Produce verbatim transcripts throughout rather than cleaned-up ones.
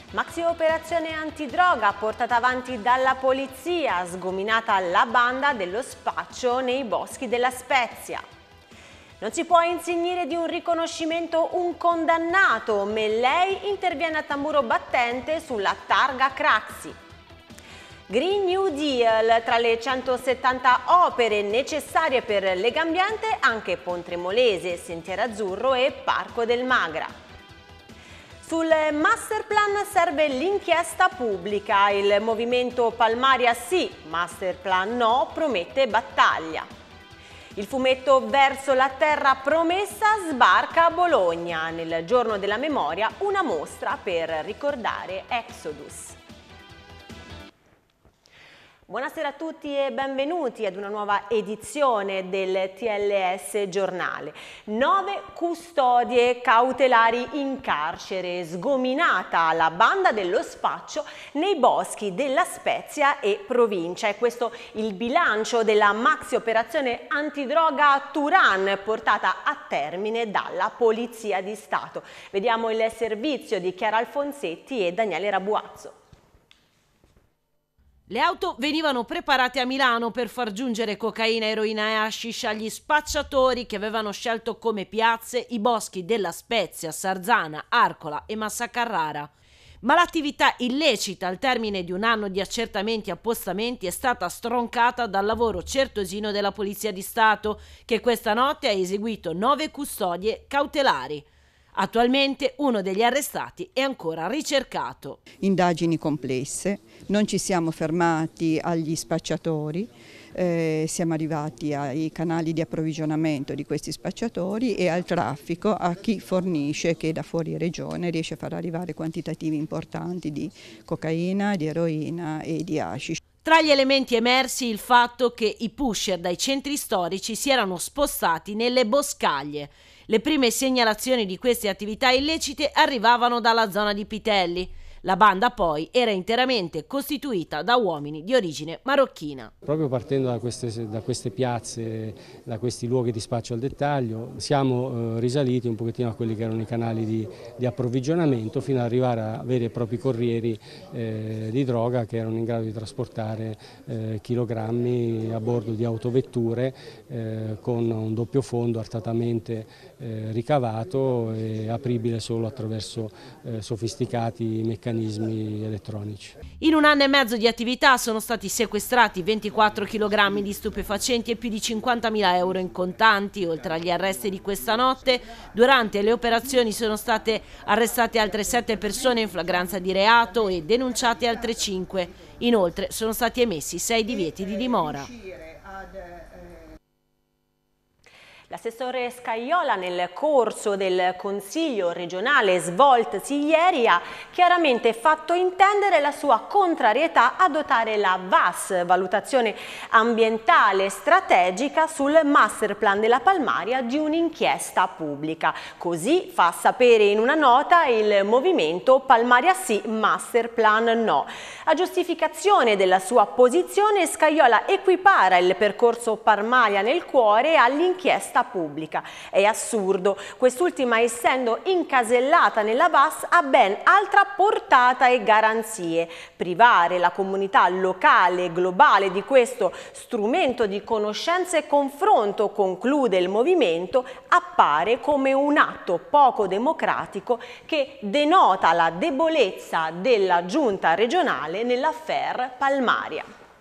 Maxi operazione antidroga portata avanti dalla polizia, sgominata la banda dello spaccio nei boschi della Spezia. Non si può insignire di un riconoscimento un condannato, Mellei interviene a tamburo battente sulla targa Craxi. Green New Deal, tra le centosettanta opere necessarie per Legambiente anche Pontremolese, Sentiero Azzurro e Parco del Magra. Sul masterplan serve l'inchiesta pubblica, il movimento Palmaria sì, masterplan no, promette battaglia. Il fumetto Verso la terra promessa sbarca a Bologna, nel giorno della memoria una mostra per ricordare Exodus. Buonasera a tutti e benvenuti ad una nuova edizione del T L S Giornale. Nove custodie cautelari in carcere, sgominata la banda dello spaccio nei boschi della Spezia e provincia. È questo il bilancio della maxi operazione antidroga a Turan portata a termine dalla Polizia di Stato. Vediamo il servizio di Chiara Alfonsetti e Daniele Rabuazzo. Le auto venivano preparate a Milano per far giungere cocaina, eroina e hashish agli spacciatori che avevano scelto come piazze i boschi della Spezia, Sarzana, Arcola e Massa Carrara. Ma l'attività illecita al termine di un anno di accertamenti e appostamenti è stata stroncata dal lavoro certosino della Polizia di Stato, che questa notte ha eseguito nove custodie cautelari. Attualmente uno degli arrestati è ancora ricercato. Indagini complesse, non ci siamo fermati agli spacciatori, eh, siamo arrivati ai canali di approvvigionamento di questi spacciatori e al traffico, a chi fornisce, che da fuori regione riesce a far arrivare quantitativi importanti di cocaina, di eroina e di hashish. Tra gli elementi emersi il fatto che i pusher dai centri storici si erano spostati nelle boscaglie. Le prime segnalazioni di queste attività illecite arrivavano dalla zona di Pitelli. La banda poi era interamente costituita da uomini di origine marocchina. Proprio partendo da queste, da queste piazze, da questi luoghi di spaccio al dettaglio, siamo eh, risaliti un pochettino a quelli che erano i canali di, di approvvigionamento fino ad arrivare a veri e propri corrieri eh, di droga che erano in grado di trasportare eh, chilogrammi a bordo di autovetture eh, con un doppio fondo artatamente eh, ricavato e apribile solo attraverso eh, sofisticati meccanismi elettronici. In un anno e mezzo di attività sono stati sequestrati ventiquattro chilogrammi di stupefacenti e più di cinquantamila euro in contanti. Oltre agli arresti di questa notte, durante le operazioni sono state arrestate altre sette persone in flagranza di reato e denunciate altre cinque. Inoltre sono stati emessi sei divieti di dimora. L'assessore Scajola nel corso del Consiglio regionale svoltosi ieri ha chiaramente fatto intendere la sua contrarietà a dotare la V A S, valutazione ambientale strategica sul masterplan della Palmaria, di un'inchiesta pubblica. Così fa sapere in una nota il movimento Palmaria sì, masterplan no. A giustificazione della sua posizione, Scajola equipara il percorso Palmaria nel cuore all'inchiesta pubblica. È assurdo, quest'ultima essendo incasellata nella V A S ha ben altra portata e garanzie. Privare la comunità locale e globale di questo strumento di conoscenza e confronto, conclude il movimento, appare come un atto poco democratico che denota la debolezza della giunta regionale nell'affaire Palmaria.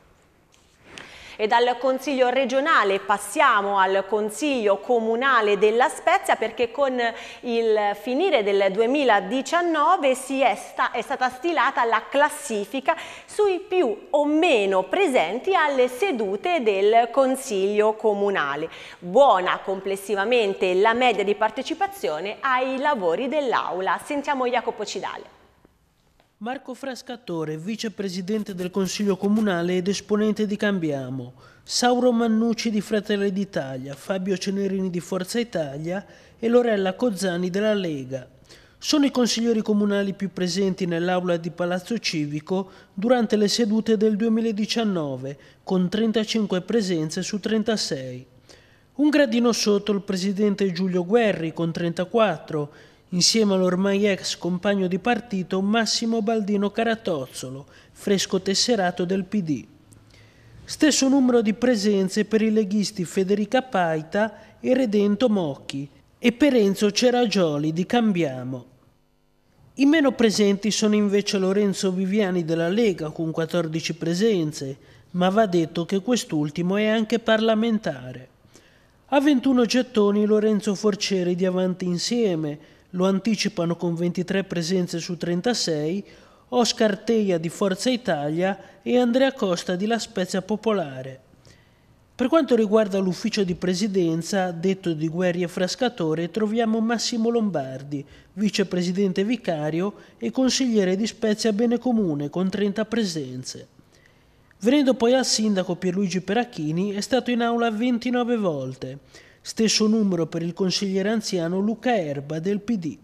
E dal Consiglio regionale passiamo al Consiglio comunale della Spezia, perché con il finire del duemiladiciannove si è, sta, è stata stilata la classifica sui più o meno presenti alle sedute del Consiglio comunale. Buona complessivamente la media di partecipazione ai lavori dell'Aula. Sentiamo Jacopo Cidale. Marco Frascatore, vicepresidente del Consiglio Comunale ed esponente di Cambiamo, Sauro Mannucci di Fratelli d'Italia, Fabio Cenerini di Forza Italia e Lorella Cozzani della Lega. Sono i consiglieri comunali più presenti nell'aula di Palazzo Civico durante le sedute del duemiladiciannove, con trentacinque presenze su trentasei. Un gradino sotto il presidente Giulio Guerri con trentaquattro, insieme all'ormai ex compagno di partito Massimo Baldino Caratozzolo, fresco tesserato del P D. Stesso numero di presenze per i leghisti Federica Paita e Redento Mocchi e per Enzo Ceragioli di Cambiamo. I meno presenti sono invece Lorenzo Viviani della Lega con quattordici presenze, ma va detto che quest'ultimo è anche parlamentare. A ventuno gettoni Lorenzo Forcieri di Avanti Insieme, lo anticipano con ventitré presenze su trentasei, Oscar Teia di Forza Italia e Andrea Costa di La Spezia Popolare. Per quanto riguarda l'ufficio di presidenza, detto di Guerri e Frascatore, troviamo Massimo Lombardi, vicepresidente vicario e consigliere di Spezia Bene Comune con trenta presenze. Venendo poi al sindaco Pierluigi Peracchini, è stato in aula ventinove volte, stesso numero per il consigliere anziano Luca Erba del P D.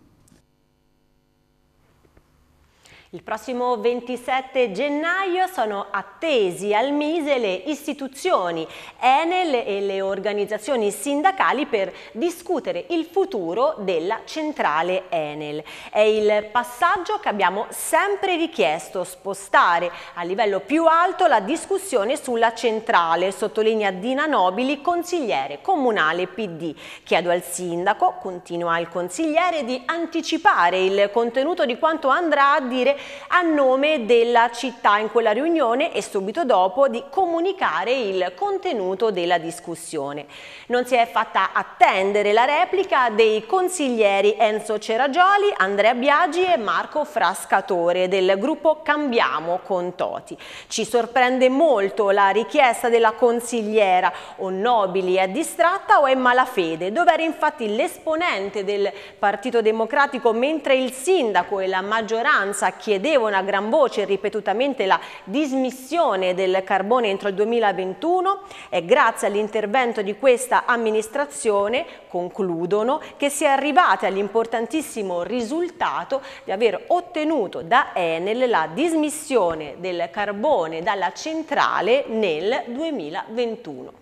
Il prossimo ventisette gennaio sono attesi al Mise le istituzioni, Enel e le organizzazioni sindacali per discutere il futuro della centrale Enel. È il passaggio che abbiamo sempre richiesto, spostare a livello più alto la discussione sulla centrale, sottolinea Dina Nobili, consigliere comunale P D. Chiedo al sindaco, continua il consigliere, di anticipare il contenuto di quanto andrà a dire a nome della città in quella riunione e subito dopo di comunicare il contenuto della discussione. Non si è fatta attendere la replica dei consiglieri Enzo Ceragioli, Andrea Biagi e Marco Frascatore del gruppo Cambiamo con Toti. Ci sorprende molto la richiesta della consigliera: o Nobili è distratta o è malafede. Dov'era infatti l'esponente del Partito Democratico mentre il sindaco e la maggioranza chiedevano a gran voce ripetutamente la dismissione del carbone entro il duemilaventuno? È grazie all'intervento di questa amministrazione, concludono, che si è arrivati all'importantissimo risultato di aver ottenuto da Enel la dismissione del carbone dalla centrale nel duemilaventuno.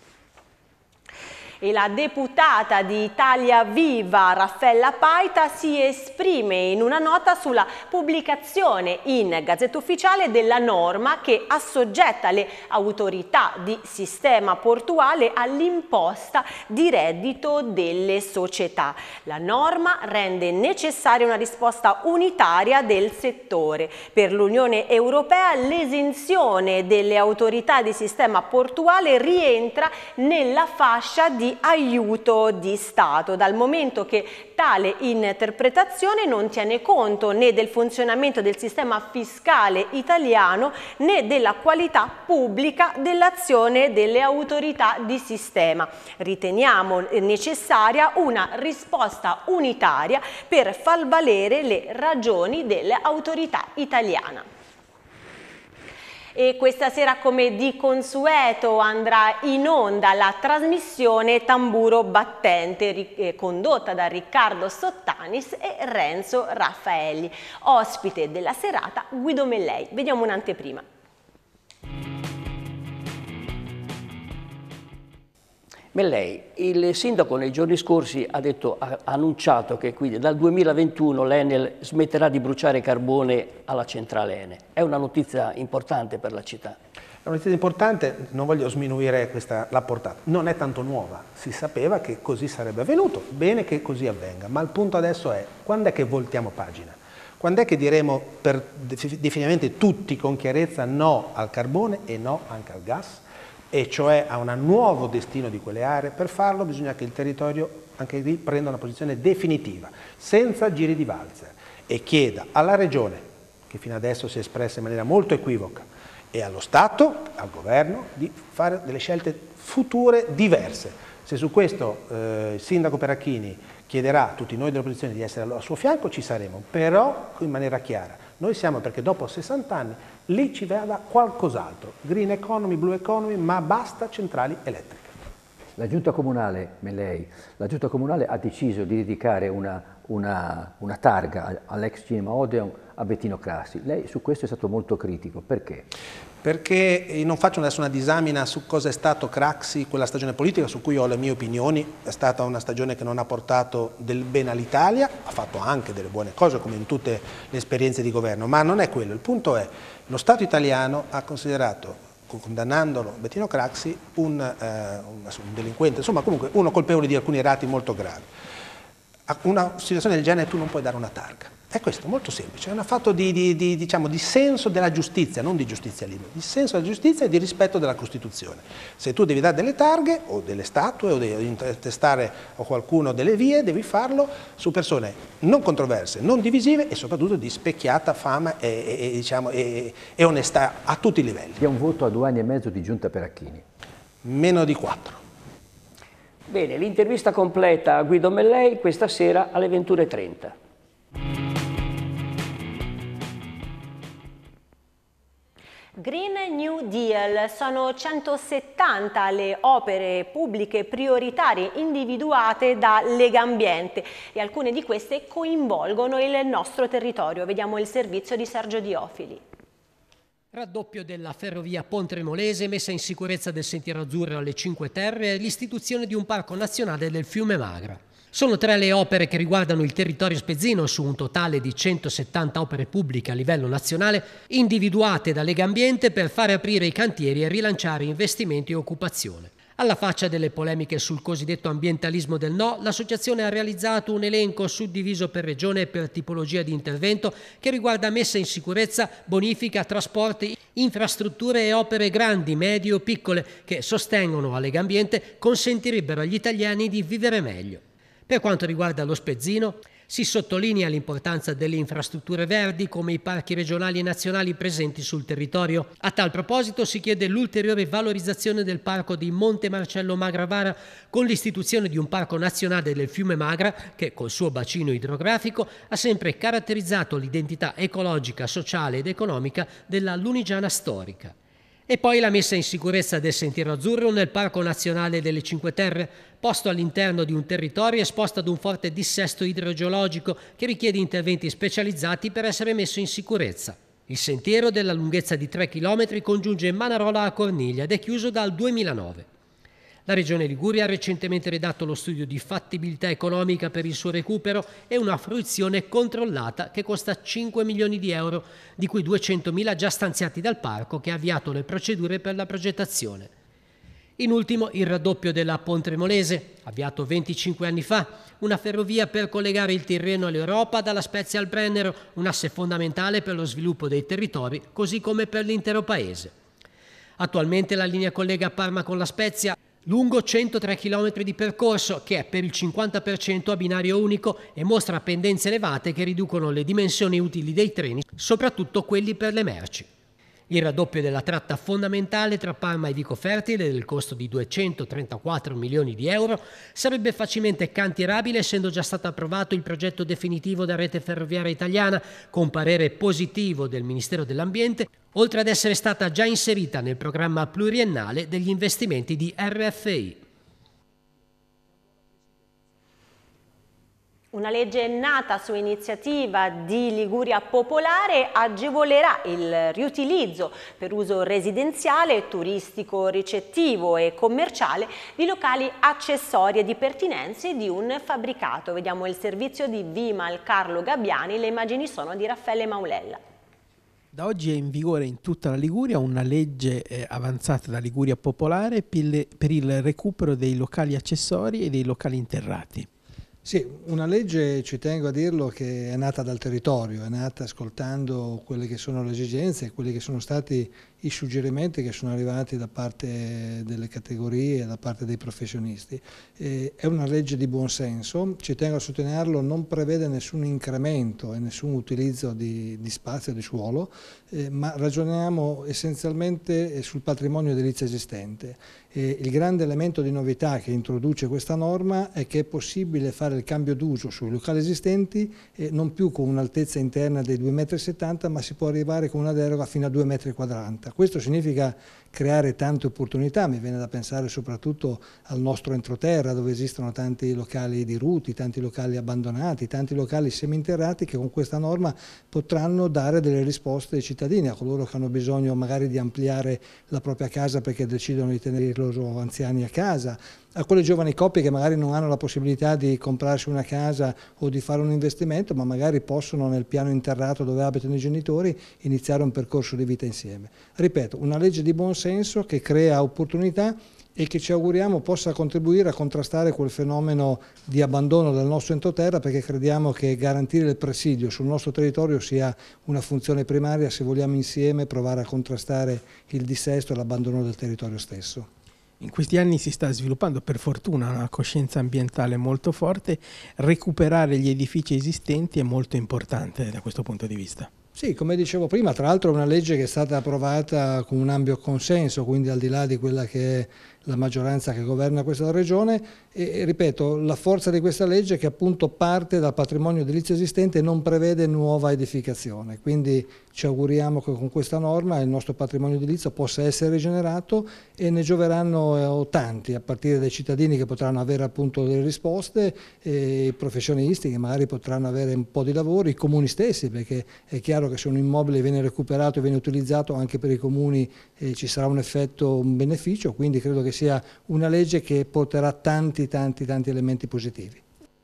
E la deputata di Italia Viva Raffaella Paita si esprime in una nota sulla pubblicazione in Gazzetta Ufficiale della norma che assoggetta le autorità di sistema portuale all'imposta di reddito delle società. La norma rende necessaria una risposta unitaria del settore. Per l'Unione Europea l'esenzione delle autorità di sistema portuale rientra nella fascia di aiuto di Stato, dal momento che tale interpretazione non tiene conto né del funzionamento del sistema fiscale italiano né della qualità pubblica dell'azione delle autorità di sistema. Riteniamo necessaria una risposta unitaria per far valere le ragioni delle autorità italiane. E questa sera, come di consueto, andrà in onda la trasmissione Tamburo Battente, eh, condotta da Riccardo Sottanis e Renzo Raffaelli. Ospite della serata Guido Mellei. Vediamo un'anteprima. Mellei, il sindaco nei giorni scorsi ha, detto, ha annunciato che quindi dal duemilaventuno l'Enel smetterà di bruciare carbone alla centrale Enel. È una notizia importante per la città. È una notizia importante, non voglio sminuire questa, la portata, non è tanto nuova, si sapeva che così sarebbe avvenuto, bene che così avvenga, ma il punto adesso è: quando è che voltiamo pagina? Quando è che diremo per definitivamente tutti con chiarezza no al carbone e no anche al gas? E cioè a un nuovo destino di quelle aree? Per farlo bisogna che il territorio anche lì prenda una posizione definitiva, senza giri di valzer, e chieda alla Regione, che fino adesso si è espressa in maniera molto equivoca, e allo Stato, al Governo, di fare delle scelte future diverse. Se su questo eh, il sindaco Peracchini chiederà a tutti noi dell'opposizione di essere al suo fianco, ci saremo, però in maniera chiara. Noi siamo perché dopo sessanta anni lì ci vada qualcos'altro, green economy, blue economy, ma basta centrali elettriche. La giunta comunale, Mellei, la giunta comunale ha deciso di dedicare una una, una targa all'ex Cinema Odeon a Bettino Craxi. Lei su questo è stato molto critico, perché? Perché non faccio adesso una disamina su cosa è stato Craxi, quella stagione politica su cui ho le mie opinioni. È stata una stagione che non ha portato del bene all'Italia, ha fatto anche delle buone cose come in tutte le esperienze di governo, ma non è quello. Il punto è lo Stato italiano ha considerato, condannandolo Bettino Craxi, un, eh, un, un delinquente, insomma comunque uno colpevole di alcuni reati molto gravi. A una situazione del genere tu non puoi dare una targa. È questo, molto semplice, è un fatto di, di, di, diciamo, di senso della giustizia, non di giustizialismo, di senso della giustizia e di rispetto della Costituzione. Se tu devi dare delle targhe o delle statue o devi intestare a qualcuno delle vie, devi farlo su persone non controverse, non divisive e soprattutto di specchiata fama e, e, diciamo, e, e onestà a tutti i livelli. È un voto a due anni e mezzo di Giunta Peracchini. Meno di quattro. Bene, l'intervista completa a Guido Mellei questa sera alle ventuno e trenta. Green New Deal, sono centosettanta le opere pubbliche prioritarie individuate da Legambiente e alcune di queste coinvolgono il nostro territorio. Vediamo il servizio di Sergio Diofili. Raddoppio della ferrovia Pontremolese, messa in sicurezza del sentiero azzurro alle Cinque Terre e l'istituzione di un parco nazionale del fiume Magra. Sono tre le opere che riguardano il territorio spezzino su un totale di centosettanta opere pubbliche a livello nazionale individuate da Legambiente per fare aprire i cantieri e rilanciare investimenti e occupazione. Alla faccia delle polemiche sul cosiddetto ambientalismo del no, l'associazione ha realizzato un elenco suddiviso per regione e per tipologia di intervento che riguarda messa in sicurezza, bonifica, trasporti, infrastrutture e opere grandi, medie o piccole che, sostengono a Legambiente, consentirebbero agli italiani di vivere meglio. Per quanto riguarda lo spezzino, si sottolinea l'importanza delle infrastrutture verdi come i parchi regionali e nazionali presenti sul territorio. A tal proposito si chiede l'ulteriore valorizzazione del parco di Monte Marcello Magravara con l'istituzione di un parco nazionale del fiume Magra che col suo bacino idrografico ha sempre caratterizzato l'identità ecologica, sociale ed economica della Lunigiana storica. E poi la messa in sicurezza del sentiero azzurro nel Parco Nazionale delle Cinque Terre, posto all'interno di un territorio esposto ad un forte dissesto idrogeologico che richiede interventi specializzati per essere messo in sicurezza. Il sentiero, della lunghezza di tre chilometri, congiunge Manarola a Corniglia ed è chiuso dal duemilanove. La Regione Liguria ha recentemente redatto lo studio di fattibilità economica per il suo recupero e una fruizione controllata che costa cinque milioni di euro, di cui duecentomila già stanziati dal parco che ha avviato le procedure per la progettazione. In ultimo, il raddoppio della Pontremolese, avviato venticinque anni fa, una ferrovia per collegare il Tirreno all'Europa dalla Spezia al Brennero, un asse fondamentale per lo sviluppo dei territori, così come per l'intero paese. Attualmente la linea collega Parma con la Spezia, lungo centotré chilometri di percorso, che è per il cinquanta per cento a binario unico e mostra pendenze elevate che riducono le dimensioni utili dei treni, soprattutto quelli per le merci. Il raddoppio della tratta fondamentale tra Parma e Vico Fertile, del costo di duecentotrentaquattro milioni di euro, sarebbe facilmente cantierabile essendo già stato approvato il progetto definitivo da Rete Ferroviaria Italiana con parere positivo del Ministero dell'Ambiente, oltre ad essere stata già inserita nel programma pluriennale degli investimenti di R F I. Una legge nata su iniziativa di Liguria Popolare agevolerà il riutilizzo per uso residenziale, turistico, ricettivo e commerciale di locali accessori e di pertinenze di un fabbricato. Vediamo il servizio di Vimal Carlo Gabbiani, le immagini sono di Raffaele Maulella. Da oggi è in vigore in tutta la Liguria una legge eh, avanzata da Liguria Popolare per il recupero dei locali accessori e dei locali interrati. Sì, una legge, ci tengo a dirlo, che è nata dal territorio, è nata ascoltando quelle che sono le esigenze, quelli che sono stati i suggerimenti che sono arrivati da parte delle categorie, da parte dei professionisti. Eh, è una legge di buon senso, ci tengo a sottolinearlo, non prevede nessun incremento e nessun utilizzo di, di spazio, di suolo, eh, ma ragioniamo essenzialmente sul patrimonio edilizio esistente. Eh, il grande elemento di novità che introduce questa norma è che è possibile fare il cambio d'uso sui locali esistenti eh, non più con un'altezza interna dei due virgola settanta metri, ma si può arrivare con una deroga fino a due virgola quaranta metri. Questo significa creare tante opportunità, mi viene da pensare soprattutto al nostro entroterra, dove esistono tanti locali diruti, tanti locali abbandonati, tanti locali seminterrati che con questa norma potranno dare delle risposte ai cittadini, a coloro che hanno bisogno magari di ampliare la propria casa perché decidono di tenere i loro anziani a casa, a quelle giovani coppie che magari non hanno la possibilità di comprarsi una casa o di fare un investimento, ma magari possono nel piano interrato dove abitano i genitori iniziare un percorso di vita insieme. Ripeto, una legge di buon senso che crea opportunità e che ci auguriamo possa contribuire a contrastare quel fenomeno di abbandono del nostro entroterra, perché crediamo che garantire il presidio sul nostro territorio sia una funzione primaria se vogliamo insieme provare a contrastare il dissesto e l'abbandono del territorio stesso. In questi anni si sta sviluppando per fortuna una coscienza ambientale molto forte, recuperare gli edifici esistenti è molto importante da questo punto di vista. Sì, come dicevo prima, tra l'altro è una legge che è stata approvata con un ampio consenso, quindi al di là di quella che è la maggioranza che governa questa regione e, ripeto, la forza di questa legge è che appunto parte dal patrimonio edilizio esistente e non prevede nuova edificazione, quindi ci auguriamo che con questa norma il nostro patrimonio edilizio possa essere rigenerato e ne gioveranno eh, tanti, a partire dai cittadini che potranno avere appunto delle risposte, e i professionisti che magari potranno avere un po' di lavoro, i comuni stessi, perché è chiaro che se un immobile viene recuperato e viene utilizzato anche per i comuni eh, ci sarà un effetto, un beneficio, quindi credo che sia una legge che porterà tanti tanti tanti elementi positivi.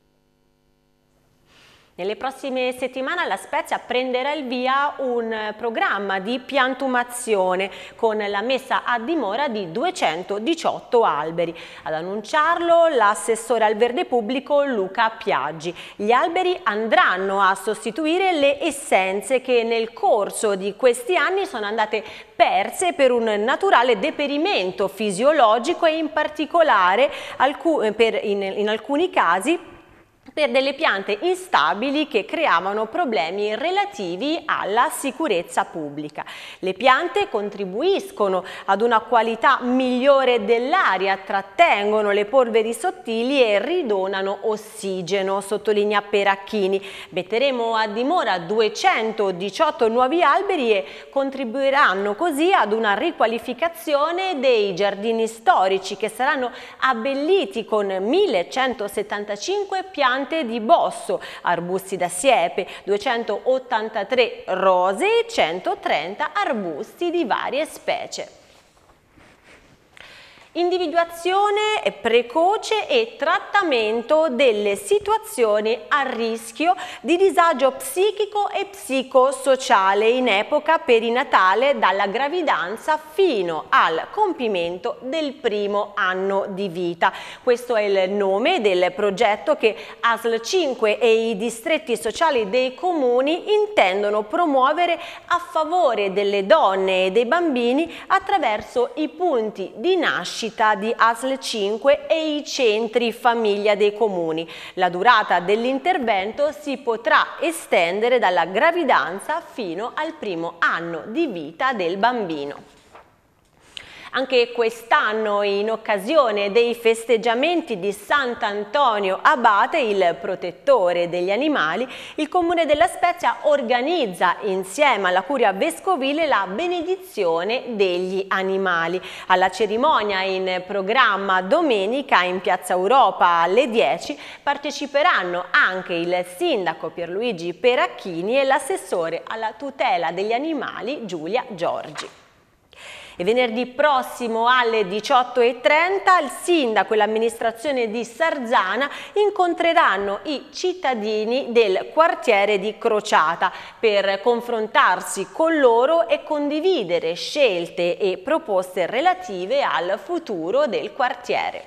Nelle prossime settimane La Spezia prenderà il via un programma di piantumazione con la messa a dimora di duecentodiciotto alberi. Ad annunciarlo l'assessore al verde pubblico Luca Piaggi. Gli alberi andranno a sostituire le essenze che nel corso di questi anni sono andate perse per un naturale deperimento fisiologico e in particolare per in, in alcuni casi per delle piante instabili che creavano problemi relativi alla sicurezza pubblica. Le piante contribuiscono ad una qualità migliore dell'aria, trattengono le polveri sottili e ridonano ossigeno, sottolinea Peracchini. Metteremo a dimora duecentodiciotto nuovi alberi e contribuiranno così ad una riqualificazione dei giardini storici che saranno abbelliti con millecentosettantacinque piante di bosso, arbusti da siepe, duecentottantatré rose e centotrenta arbusti di varie specie. Individuazione precoce e trattamento delle situazioni a rischio di disagio psichico e psicosociale in epoca perinatale dalla gravidanza fino al compimento del primo anno di vita. Questo è il nome del progetto che A S L cinque e i distretti sociali dei comuni intendono promuovere a favore delle donne e dei bambini attraverso i punti di nascita di A S L cinque e i centri famiglia dei comuni. La durata dell'intervento si potrà estendere dalla gravidanza fino al primo anno di vita del bambino. Anche quest'anno, in occasione dei festeggiamenti di Sant'Antonio Abate, il protettore degli animali, il Comune della Spezia organizza insieme alla Curia Vescovile la benedizione degli animali. Alla cerimonia in programma domenica in Piazza Europa alle dieci parteciperanno anche il sindaco Pierluigi Peracchini e l'assessore alla tutela degli animali Giulia Giorgi. E venerdì prossimo alle diciotto e trenta il sindaco e l'amministrazione di Sarzana incontreranno i cittadini del quartiere di Crociata per confrontarsi con loro e condividere scelte e proposte relative al futuro del quartiere.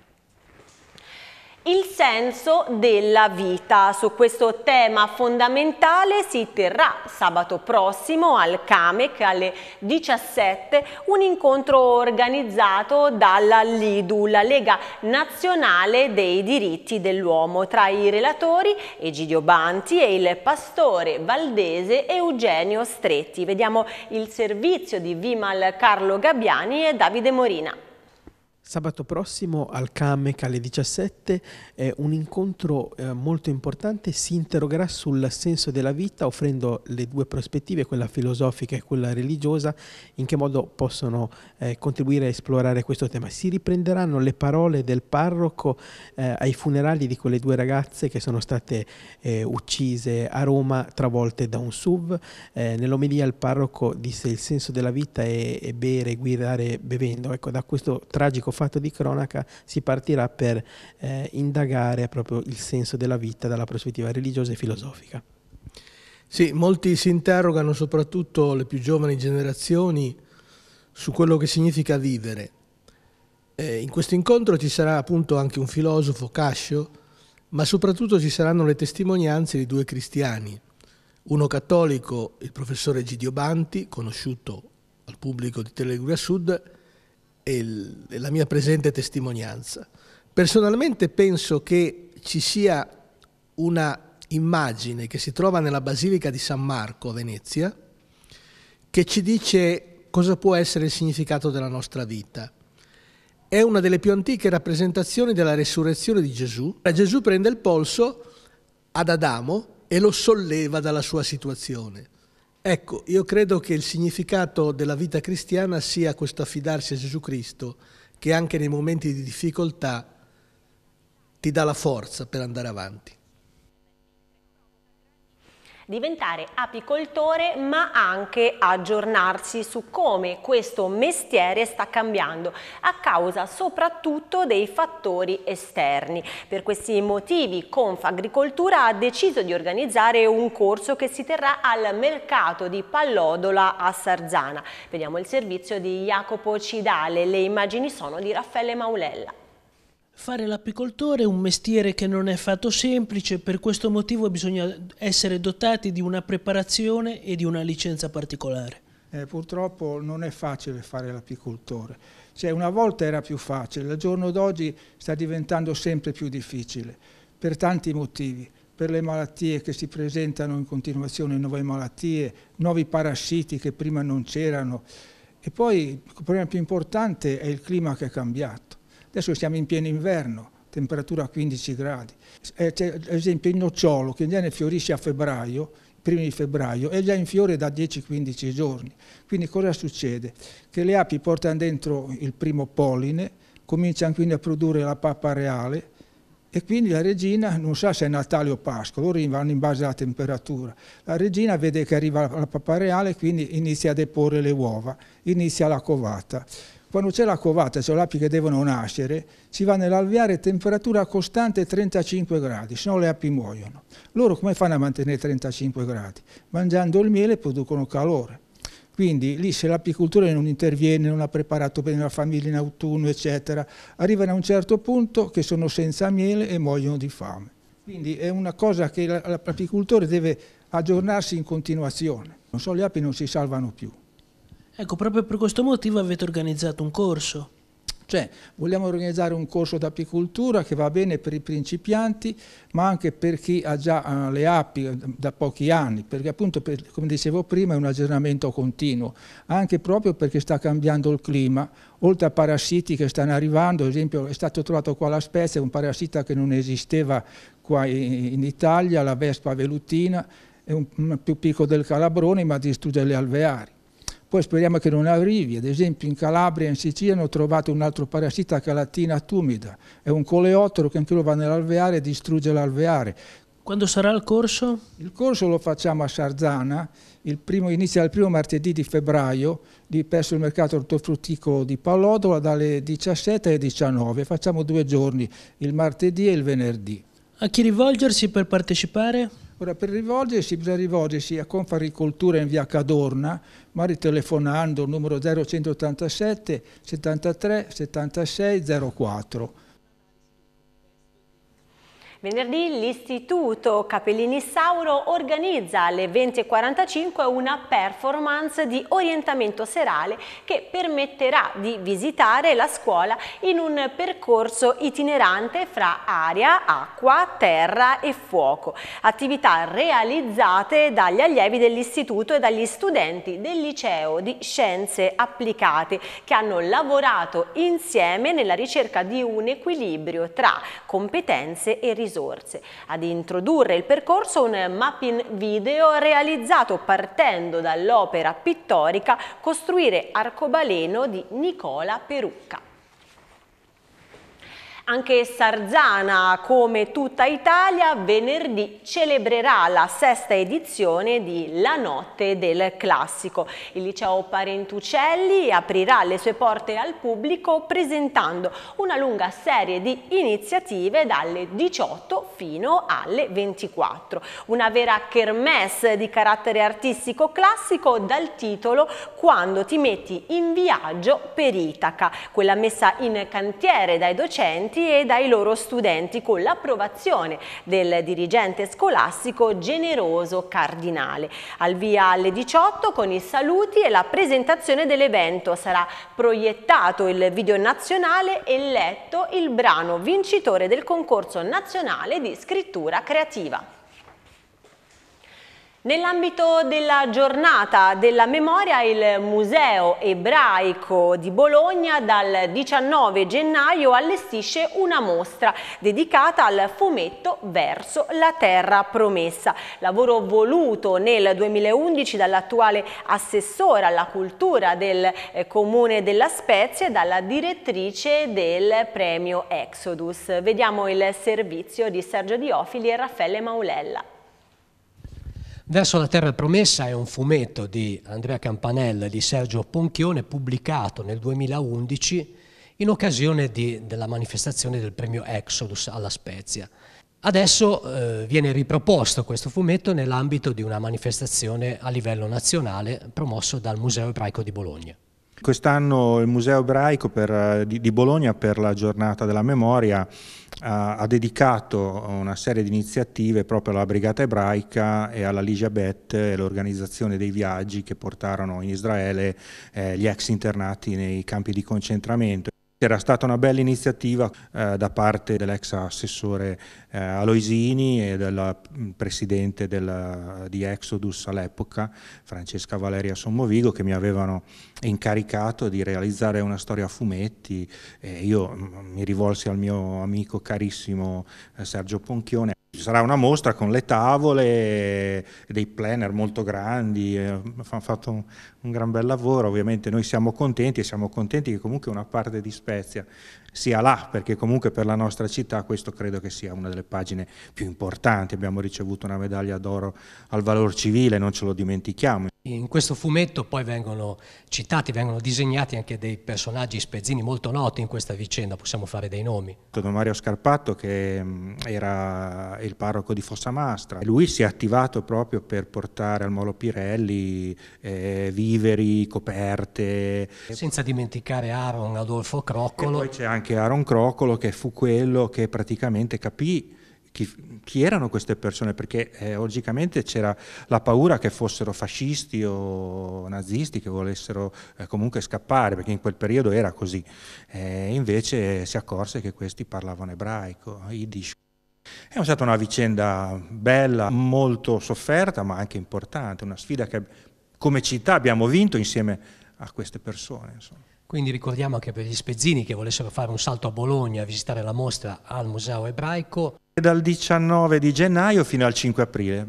Il senso della vita. Su questo tema fondamentale si terrà sabato prossimo al Camec alle diciassette un incontro organizzato dalla LIDU, la Lega Nazionale dei Diritti dell'Uomo. Tra i relatori Egidio Banti e il pastore valdese Eugenio Stretti. Vediamo il servizio di Vimal Carlo Gabbiani e Davide Morina. Sabato prossimo al Camec alle diciassette eh, un incontro eh, molto importante si interrogerà sul senso della vita, offrendo le due prospettive, quella filosofica e quella religiosa, in che modo possono eh, contribuire a esplorare questo tema. Si riprenderanno le parole del parroco eh, ai funerali di quelle due ragazze che sono state eh, uccise a Roma, travolte da un S U V. Eh, nell'omelia il parroco disse: il senso della vita è, è bere, guidare bevendo. Ecco, da questo tragico fatto di cronaca si partirà per eh, indagare proprio il senso della vita dalla prospettiva religiosa e filosofica. Sì, molti si interrogano, soprattutto le più giovani generazioni, su quello che significa vivere. Eh, in questo incontro ci sarà appunto anche un filosofo, Cascio, ma soprattutto ci saranno le testimonianze di due cristiani, uno cattolico, il professore Egidio Banti, conosciuto al pubblico di Teleliguria Sud, e la mia presente testimonianza. Personalmente penso che ci sia una immagine che si trova nella Basilica di San Marco a Venezia che ci dice cosa può essere il significato della nostra vita. È una delle più antiche rappresentazioni della resurrezione di Gesù. Gesù prende il polso ad Adamo e lo solleva dalla sua situazione. Ecco, io credo che il significato della vita cristiana sia questo affidarsi a Gesù Cristo, che anche nei momenti di difficoltà ti dà la forza per andare avanti. Diventare apicoltore, ma anche aggiornarsi su come questo mestiere sta cambiando a causa soprattutto dei fattori esterni. Per questi motivi Confagricoltura ha deciso di organizzare un corso che si terrà al mercato di Pallodola a Sarzana. Vediamo il servizio di Jacopo Cidale, le immagini sono di Raffaele Maulella. Fare l'apicoltore è un mestiere che non è fatto semplice, per questo motivo bisogna essere dotati di una preparazione e di una licenza particolare. Eh, purtroppo non è facile fare l'apicoltore. Cioè, una volta era più facile, al giorno d'oggi sta diventando sempre più difficile, per tanti motivi. Per le malattie che si presentano in continuazione, nuove malattie, nuovi parassiti che prima non c'erano. E poi il problema più importante è il clima che è cambiato. Adesso siamo in pieno inverno, temperatura a quindici gradi. Eh, c'è ad esempio il nocciolo che in genere fiorisce a febbraio, primi di febbraio, è già in fiore da dieci quindici giorni. Quindi cosa succede? Che le api portano dentro il primo polline, cominciano quindi a produrre la pappa reale e quindi la regina non sa se è Natale o Pasqua, loro vanno in base alla temperatura. La regina vede che arriva la pappa reale e quindi inizia a deporre le uova, inizia la covata. Quando c'è la covata, cioè le api che devono nascere, si va nell'alveare temperatura costante trentacinque gradi, se no le api muoiono. Loro come fanno a mantenere trentacinque gradi? Mangiando il miele producono calore. Quindi lì se l'apicoltore non interviene, non ha preparato bene la famiglia in autunno, eccetera, arrivano a un certo punto che sono senza miele e muoiono di fame. Quindi è una cosa che l'apicoltore deve aggiornarsi in continuazione. Non so, le api non si salvano più. Ecco, proprio per questo motivo avete organizzato un corso. Cioè, vogliamo organizzare un corso d'apicoltura che va bene per i principianti, ma anche per chi ha già uh, le api da pochi anni, perché appunto, per, come dicevo prima, è un aggiornamento continuo, anche proprio perché sta cambiando il clima, oltre a parassiti che stanno arrivando. Ad esempio è stato trovato qua alla Spezia un parassita che non esisteva qua in, in Italia, la vespa velutina, è un, un più piccolo del calabrone, ma distrugge le alveari. Poi speriamo che non arrivi. Ad esempio in Calabria e in Sicilia hanno trovato un altro parassita, Calatina tumida, è un coleottero che anche lui va nell'alveare e distrugge l'alveare. Quando sarà il corso? Il corso lo facciamo a Sarzana, il primo, inizia il primo martedì di febbraio di, presso il mercato ortofrutticolo di Pallodola dalle diciassette alle diciannove, facciamo due giorni, il martedì e il venerdì. A chi rivolgersi per partecipare? Ora, per rivolgersi bisogna rivolgersi a Confagricoltura in via Cadorna, magari telefonando il numero zero centottantasette settantatré settantasei zero quattro. Venerdì l'Istituto Capellini Sauro organizza alle venti e quarantacinque una performance di orientamento serale che permetterà di visitare la scuola in un percorso itinerante fra aria, acqua, terra e fuoco. Attività realizzate dagli allievi dell'istituto e dagli studenti del liceo di Scienze Applicate che hanno lavorato insieme nella ricerca di un equilibrio tra competenze e risorse. Ad introdurre il percorso un mapping video realizzato partendo dall'opera pittorica Costruire arcobaleno di Nicola Perucca. Anche Sarzana, come tutta Italia, venerdì celebrerà la sesta edizione di La Notte del Classico. Il liceo Parentucelli aprirà le sue porte al pubblico presentando una lunga serie di iniziative dalle diciotto fino alle ventiquattro. Una vera kermesse di carattere artistico classico dal titolo Quando ti metti in viaggio per Itaca, quella messa in cantiere dai docenti e dai loro studenti con l'approvazione del dirigente scolastico Generoso Cardinale. Al via alle diciotto con i saluti e la presentazione dell'evento. Sarà proiettato il video nazionale e letto il brano vincitore del concorso nazionale di scrittura creativa. Nell'ambito della giornata della memoria, il Museo Ebraico di Bologna dal diciannove gennaio allestisce una mostra dedicata al fumetto Verso la Terra Promessa, lavoro voluto nel duemilaundici dall'attuale assessore alla cultura del eh, Comune della Spezia e dalla direttrice del premio Exodus. Vediamo il servizio di Sergio Diofili e Raffaele Maulella. Verso la Terra Promessa è un fumetto di Andrea Campanella e di Sergio Ponchione pubblicato nel duemilaundici in occasione di, della manifestazione del premio Exodus alla Spezia. Adesso eh, viene riproposto questo fumetto nell'ambito di una manifestazione a livello nazionale promosso dal Museo Ebraico di Bologna. Quest'anno il Museo Ebraico per, di, di Bologna per la giornata della memoria ha, ha dedicato una serie di iniziative proprio alla Brigata Ebraica e alla Ligia Bet e l'organizzazione dei viaggi che portarono in Israele eh, gli ex internati nei campi di concentramento. Era stata una bella iniziativa eh, da parte dell'ex assessore eh, Aloisini e del presidente del, di Exodus all'epoca, Francesca Valeria Sommovigo, che mi avevano incaricato di realizzare una storia a fumetti. E io mi rivolsi al mio amico carissimo eh, Sergio Ponchione. Ci sarà una mostra con le tavole e dei planner molto grandi, hanno fatto un, un gran bel lavoro. Ovviamente noi siamo contenti e siamo contenti che comunque una parte di Spezia sia là, perché comunque per la nostra città questo credo che sia una delle pagine più importanti. Abbiamo ricevuto una medaglia d'oro al valor civile, non ce lo dimentichiamo. In questo fumetto poi vengono citati, vengono disegnati anche dei personaggi spezzini molto noti in questa vicenda, possiamo fare dei nomi. Don Mario Scarpatto, che era il parroco di Fossamastra, lui si è attivato proprio per portare al Molo Pirelli eh, viveri, coperte. Senza dimenticare Aaron Adolfo Croccolo. E poi c'è anche Aaron Croccolo, che fu quello che praticamente capì Chi, chi erano queste persone, perché eh, logicamente c'era la paura che fossero fascisti o nazisti, che volessero eh, comunque scappare, perché in quel periodo era così. Eh, invece si accorse che questi parlavano ebraico, Yiddish. È stata una vicenda bella, molto sofferta, ma anche importante, una sfida che come città abbiamo vinto insieme a queste persone, insomma. Quindi ricordiamo anche per gli spezzini che volessero fare un salto a Bologna a visitare la mostra al Museo Ebraico. Dal diciannove di gennaio fino al cinque aprile.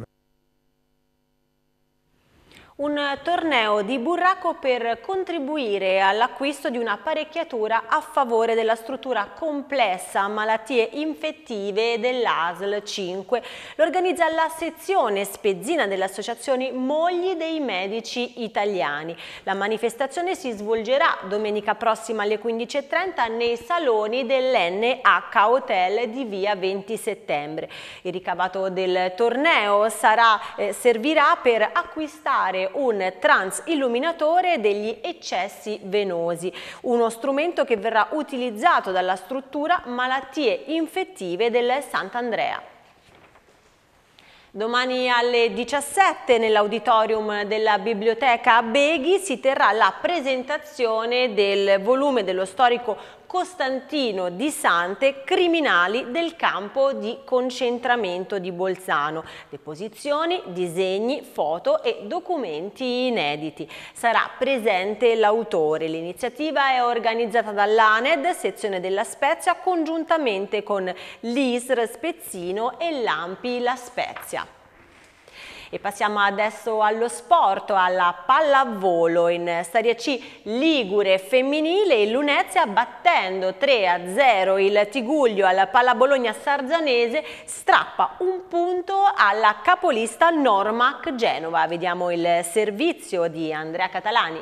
Un torneo di burraco per contribuire all'acquisto di un'apparecchiatura a favore della struttura complessa a malattie infettive dell'A S L cinque. Lo organizza la sezione spezzina delle associazioni Mogli dei Medici Italiani. La manifestazione si svolgerà domenica prossima alle quindici e trenta nei saloni dell'N H Hotel di via venti settembre. Il ricavato del torneo sarà, eh, servirà per acquistare realizzare un transilluminatore degli eccessi venosi, uno strumento che verrà utilizzato dalla struttura Malattie Infettive del Sant'Andrea. Domani alle diciassette nell'auditorium della Biblioteca Beghi si terrà la presentazione del volume dello storico Costantino di Sante, Criminali del campo di concentramento di Bolzano. Deposizioni, disegni, foto e documenti inediti. Sarà presente l'autore. L'iniziativa è organizzata dall'A N E D, sezione della Spezia, congiuntamente con l'I S R Spezzino e l'A M P I La Spezia. E passiamo adesso allo sport, alla pallavolo. In Serie C ligure femminile, il Lunezia, battendo tre a zero il Tigullio al Pallabologna Sarzanese, strappa un punto alla capolista Normac Genova. Vediamo il servizio di Andrea Catalani.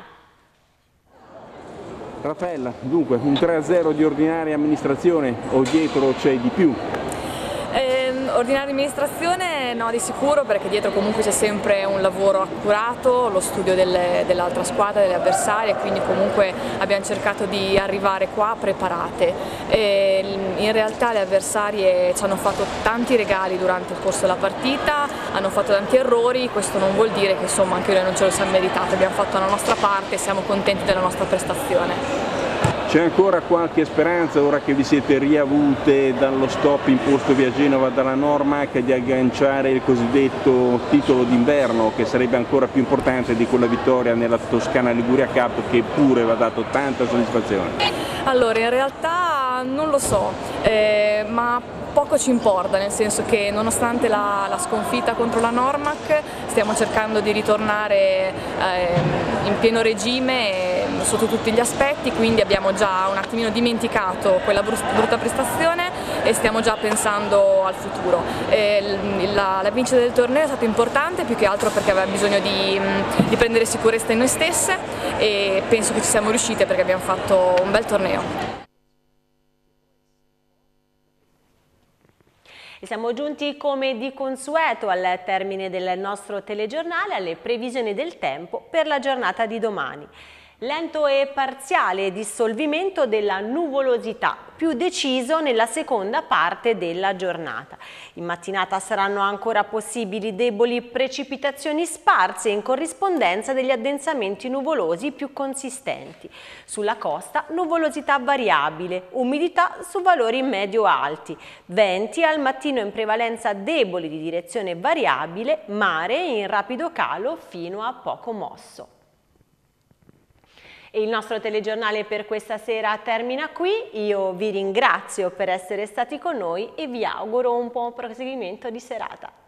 Raffaella, dunque un tre a zero di ordinaria amministrazione o dietro c'è di più? Eh, ordinaria amministrazione no, di sicuro, perché dietro comunque c'è sempre un lavoro accurato, lo studio dell'altra squadra, delle avversarie, quindi comunque abbiamo cercato di arrivare qua preparate. E in realtà le avversarie ci hanno fatto tanti regali durante il corso della partita, hanno fatto tanti errori, questo non vuol dire che insomma anche noi non ce lo siamo meritati, abbiamo fatto la nostra parte e siamo contenti della nostra prestazione. C'è ancora qualche speranza, ora che vi siete riavute dallo stop imposto via Genova dalla Normac, di agganciare il cosiddetto titolo d'inverno, che sarebbe ancora più importante di quella vittoria nella Toscana Liguria Cup, che pure va dato tanta soddisfazione? Allora, in realtà non lo so, eh, ma poco ci importa, nel senso che nonostante la, la sconfitta contro la Normac stiamo cercando di ritornare eh, in pieno regime eh, sotto tutti gli aspetti, quindi abbiamo già un attimino dimenticato quella brutta prestazione e stiamo già pensando al futuro. Eh, la, la vincita del torneo è stata importante più che altro perché aveva bisogno di, di prendere sicurezza in noi stesse e penso che ci siamo riuscite perché abbiamo fatto un bel torneo. Siamo giunti come di consueto al termine del nostro telegiornale, alle previsioni del tempo per la giornata di domani. Lento e parziale dissolvimento della nuvolosità, più deciso nella seconda parte della giornata. In mattinata saranno ancora possibili deboli precipitazioni sparse in corrispondenza degli addensamenti nuvolosi più consistenti. Sulla costa nuvolosità variabile, umidità su valori medio-alti, venti al mattino in prevalenza deboli di direzione variabile, mare in rapido calo fino a poco mosso. E il nostro telegiornale per questa sera termina qui. Io vi ringrazio per essere stati con noi e vi auguro un buon proseguimento di serata.